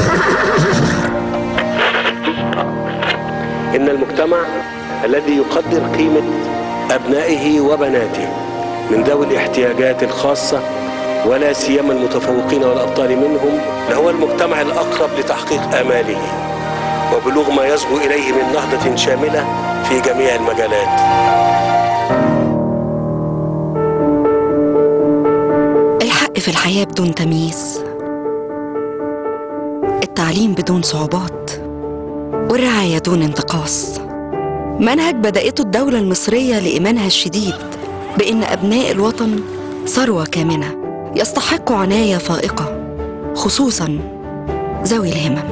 إن المجتمع الذي يقدر قيمة أبنائه وبناته من ذوي الاحتياجات الخاصة ولا سيما المتفوقين والأبطال منهم لهو المجتمع الأقرب لتحقيق آماله وبلوغ ما يصبو إليه من نهضة شاملة في جميع المجالات. الحق في الحياة بدون تمييز، التعليم بدون صعوبات، والرعاية دون انتقاص. منهج بدأته الدولة المصرية لإيمانها الشديد بأن أبناء الوطن ثروة كامنة يستحقوا عناية فائقة، خصوصاً ذوي الهمم.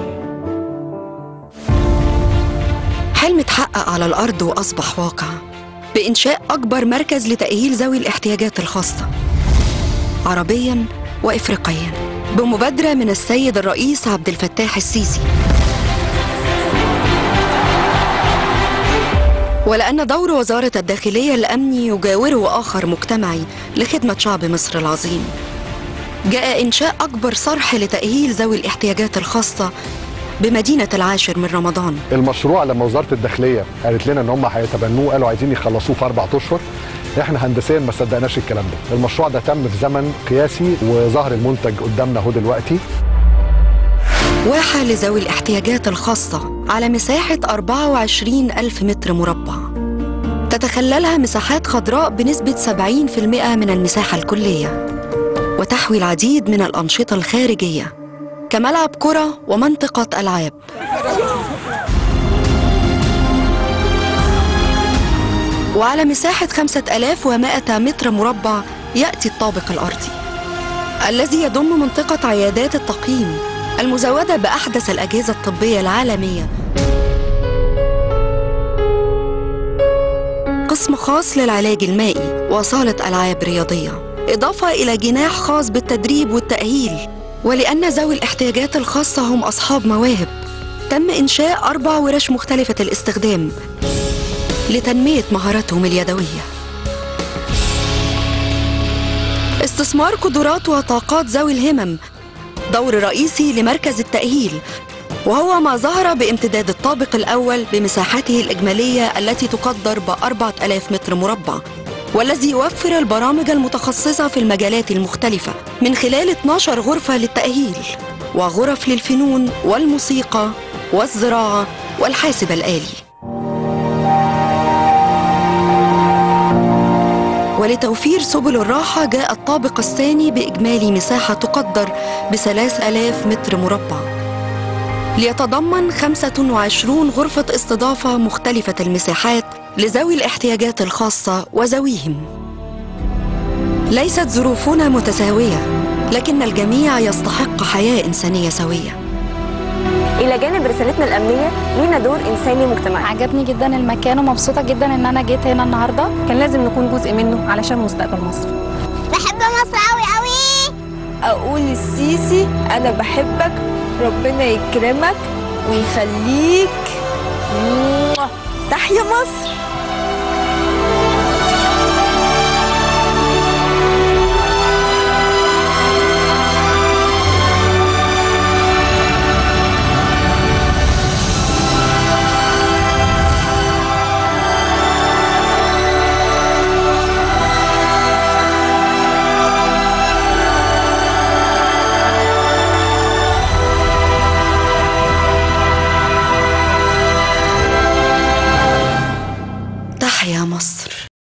حلم اتحقق على الأرض وأصبح واقع بإنشاء أكبر مركز لتأهيل ذوي الاحتياجات الخاصة عربياً وإفريقياً بمبادرة من السيد الرئيس عبد الفتاح السيسي. ولأن دور وزارة الداخلية الأمني يجاوره آخر مجتمعي لخدمة شعب مصر العظيم، جاء إنشاء أكبر صرح لتأهيل ذوي الاحتياجات الخاصة بمدينة العاشر من رمضان. المشروع لما وزارة الداخلية قالت لنا إن هم هيتبنوه، قالوا عايزين يخلصوه في 4 أشهر، إحنا هندسيا ما صدقناش الكلام ده. المشروع ده تم في زمن قياسي وظهر المنتج قدامنا أهو دلوقتي. واحة لذوي الاحتياجات الخاصة على مساحة 24,000 متر مربع، تتخللها مساحات خضراء بنسبة 70% من المساحة الكلية، وتحوي العديد من الأنشطة الخارجية كملعب كرة ومنطقة ألعاب. وعلى مساحة 5,100 متر مربع يأتي الطابق الأرضي الذي يضم منطقة عيادات التقييم المزودة بأحدث الأجهزة الطبية العالمية، قسم خاص للعلاج المائي وصالة ألعاب رياضية، إضافة إلى جناح خاص بالتدريب والتأهيل. ولأن ذوي الاحتياجات الخاصة هم أصحاب مواهب، تم إنشاء 4 ورش مختلفة الاستخدام لتنمية مهاراتهم اليدوية. استثمار قدرات وطاقات ذوي الهمم دور رئيسي لمركز التأهيل، وهو ما ظهر بامتداد الطابق الأول بمساحته الإجمالية التي تقدر ب4,000 متر مربع، والذي يوفر البرامج المتخصصة في المجالات المختلفة من خلال 12 غرفة للتأهيل وغرف للفنون والموسيقى والزراعة والحاسب الآلي. ولتوفير سبل الراحة جاء الطابق الثاني بإجمالي مساحة تقدر ب3,000 متر مربع، ليتضمن 25 غرفة استضافة مختلفة المساحات لذوي الاحتياجات الخاصة وذويهم. ليست ظروفنا متساوية، لكن الجميع يستحق حياة إنسانية سوية. إلى جانب رسالتنا الأمنية لينا دور إنساني مجتمعي. عجبني جدا المكان ومبسوطة جدا إن أنا جيت هنا النهاردة. كان لازم نكون جزء منه علشان مستقبل مصر. بحب مصر أوي أوي. أقول السيسي أنا بحبك، ربنا يكرمك ويخليك، تحيا مصر. يا مصر.